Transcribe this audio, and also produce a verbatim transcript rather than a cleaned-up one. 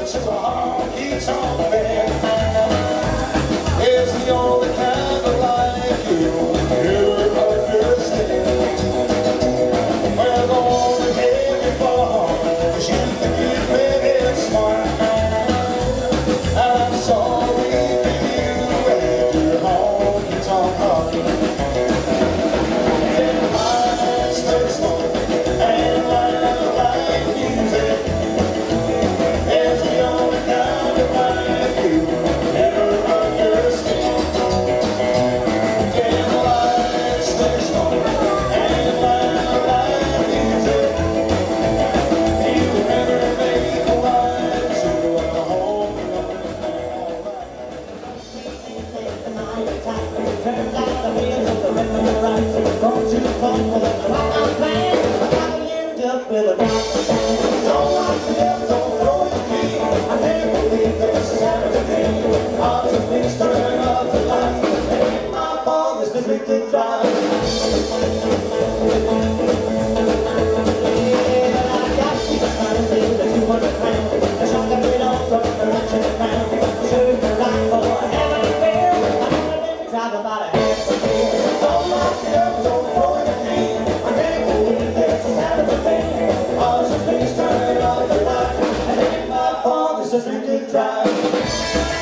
to a honky-tonk band is the only kind of life you ever understand. Well, the only thing you for is you think you've been it smart. I'm sorry for you and your honky-tonk heart. Then mine stays slow and loud like music is the only kind of life you ever understand. Then mine stays slow and loud like music. You never make a life to a home run. Turns out the wheels of the rhythm and rights go too far for the rock I'm playing. I end up with a rock band. Don't lock me up, don't throw it me. I can't believe this is happening. All the things turn up the lights. It ain't my fault, it's the big thing drive. Yeah, but I got to keep trying to do the two hundred pounds. The shot that we don't throw the lunch in the ground. Serve the light for heaven and beer. Drive about a half a year. Don't lock me up, don't throw it at me. I can't believe this is happening. All the things turn off the light. And it ain't my fault, it's a big drive.